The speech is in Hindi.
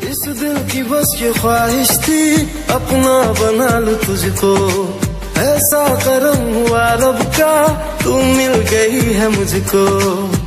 इस दिल की बस ये ख्वाहिश थी अपना बना लूं तुझको, ऐसा करम हुआ रब का तू मिल गई है मुझको।